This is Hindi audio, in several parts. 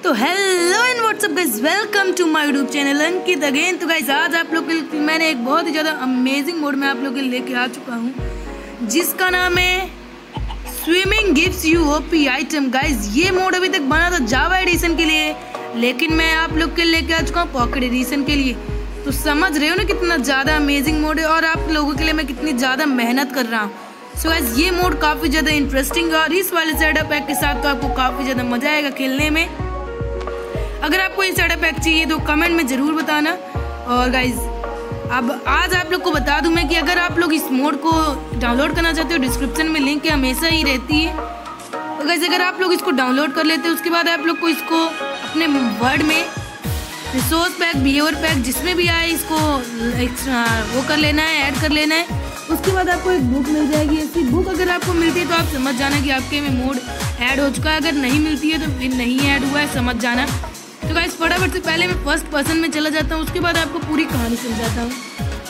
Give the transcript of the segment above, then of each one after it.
तो hello and what's up guys, welcome to my YouTube channel Ankit again. तो गाइस आज आप लोग के लिए मैंने एक बहुत ही ज़्यादा अमेजिंग मोड में आप लोग के लिए लेके आ चुका हूँ, जिसका नाम है swimming gives you OP item. Guys ये मोड अभी तक बना था जावा एडिशन के लिए, लेकिन मैं आप लोग के लिए लेके आ चुका हूँ पॉकेट एडिशन के लिए। तो समझ रहे हो ना कितना ज़्यादा अमेजिंग मोड है और आप लोगों के लिए मैं कितनी ज़्यादा मेहनत कर रहा हूँ। सो गाइस ये मोड काफ़ी ज़्यादा इंटरेस्टिंग है और इस वाले सेटअप पैक के साथ तो आपको काफ़ी ज़्यादा मज़ा आएगा खेलने में। अगर आपको ये सेटअप पैक चाहिए तो कमेंट में ज़रूर बताना। और गाइस अब आज आप लोग को बता दूं मैं कि अगर आप लोग इस मोड को डाउनलोड करना चाहते हो, डिस्क्रिप्शन में लिंक हमेशा ही रहती है। तो गाइस अगर आप लोग इसको डाउनलोड कर लेते हो, उसके बाद आप लोग को इसको अपने वर्ड में रिसोर्स पैक, बिहेवियर पैक जिसमें भी आए इसको वो कर लेना है, ऐड कर लेना है। उसके बाद आपको एक बुक मिल जाएगी। ऐसी बुक अगर आपको मिलती है तो आप समझ जाना कि आपके में मोड ऐड हो चुका है। अगर नहीं मिलती है तो फिर नहीं ऐड हुआ है, समझ जाना। तो गाइस फटाफट से पहले मैं फर्स्ट पर्सन में चला जाता हूँ, उसके बाद आपको पूरी कहानी समझाता हूँ।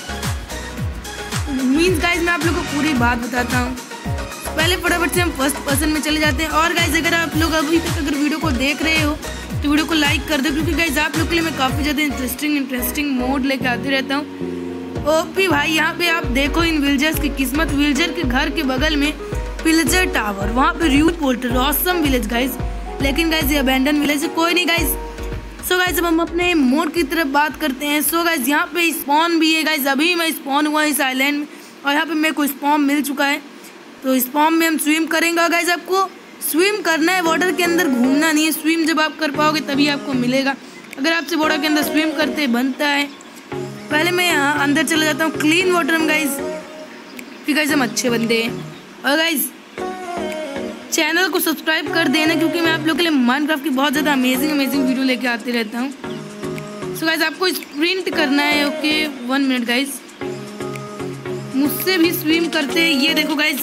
मीन्स गाइस मैं आप लोग को पूरी बात बताता हूँ। पहले फटाफट से हम फर्स्ट पर्सन में चले जाते हैं। और गाइस अगर आप लोग अभी तक अगर वीडियो को देख रहे हो तो वीडियो को लाइक कर दो, क्योंकि गाइस आप लोग के लिए मैं काफ़ी ज़्यादा इंटरेस्टिंग मोड लेके आते रहता हूँ। ओपी भाई यहाँ पे आप देखो इन विलेजर्स की किस्मत। विलेजर के घर के बगल में पिलजर टावर, वहाँ पे ruined portal, awesome village guys. लेकिन गाइस ये अबैंडन विलेज है, कोई नहीं गाइस। सो गाइस अब हम अपने मोड की तरफ बात करते हैं। सो गाइस यहाँ पे स्पॉन भी है गाइस। अभी मैं स्पॉन हुआ इस आइलैंड में और यहाँ पे मेरे को स्पॉन मिल चुका है। तो स्पॉन में हम स्विम करेंगे। गाइस आपको स्विम करना है, वाटर के अंदर घूमना नहीं है। स्विम जब आप कर पाओगे तभी आपको मिलेगा। अगर आपसे वाटर के अंदर स्विम करते बनता है। पहले मैं यहाँ अंदर चला जाता हूँ क्लीन वाटर में गाइस, फिर गाइस हम अच्छे बंदे हैं। और गाइस चैनल को सब्सक्राइब कर देना, क्योंकि मैं आप लोग के लिए माइनक्राफ्ट की बहुत ज़्यादा अमेजिंग वीडियो लेके आते रहता हूँ। सो गाइस आपको स्प्रिंट करना है। ओके 1 मिनट गाइस, मुझसे भी स्विम करते हैं। ये देखो गाइस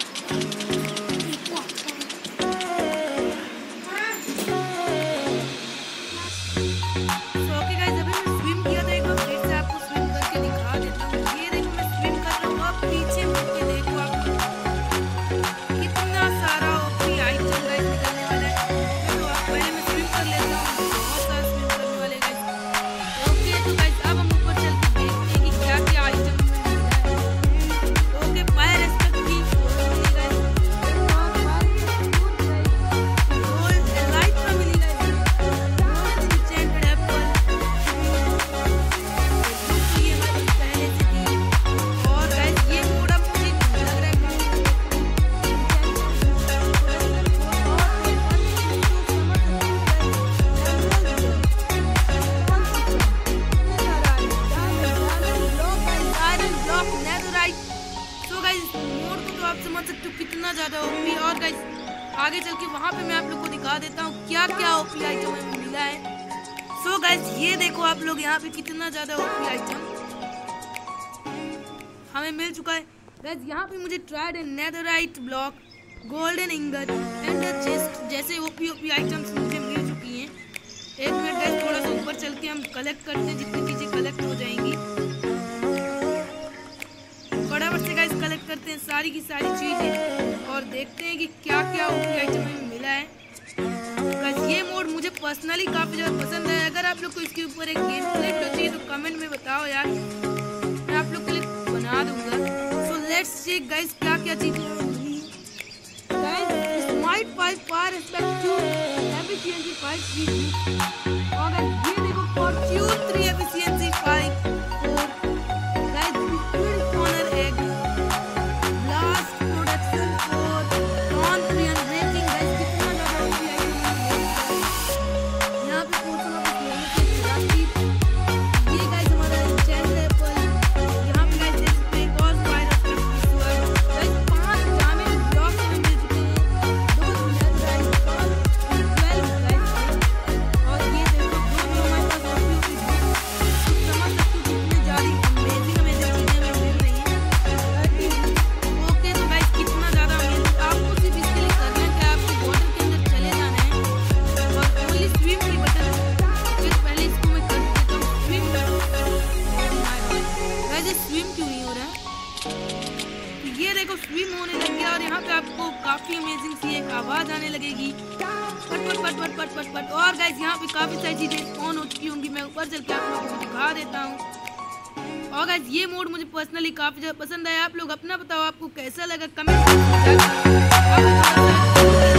समझ सकते हो कितना ज़्यादा ओपी। और गाइस आगे चल के वहाँ पे मैं आप लोग को दिखा देता हूँ क्या क्या ओपी आइटम हमें मिला है। सो गाइस ये देखो आप लोग यहाँ पे कितना ज़्यादा ओपी आइटम हमें मिल चुका है। गाइस यहाँ पे मुझे tried and netherite block, golden ingot and chest जैसे ओपी आइटम्स मुझे मिल चुकी हैं। 1 मिनट गाइस थोड़ा सा ऊपर चल के हम कलेक्ट करते हैं जितनी चीज़ें कलेक्ट हो जाएंगी। फटाफट से गाइस कलेक्ट करते हैं सारी की सारी चीज़ें और देखते हैं कि क्या क्या ओपी आइटम हमें मिला है। गाइस ये मोड मुझे पर्सनली काफ़ी ज़्यादा पसंद है। अगर आप लोग को इसके ऊपर एक गेम प्ले वीडियो चाहिए तो कमेंट में बताओ यार, मैं आप लोग के लिए बना दूंगा। सो लेट्स चेक गाइस क्या क्या चीज़ें मिली। Guys smart 5 power aspect 2 efficiency 5 3 और गाइस ये देखो फॉर्च्यून 3 एफिशिएंसी 5 और ये पट पट पट पट। और गाइस यहाँ पे काफी सारी चीजें स्पॉन हो चुकी होंगी, मैं ऊपर चल के आप लोगों को दिखा देता हूँ। और गाइस ये मोड मुझे पर्सनली काफी ज्यादा पसंद आया। आप लोग अपना बताओ आपको कैसा लगा, कमेंट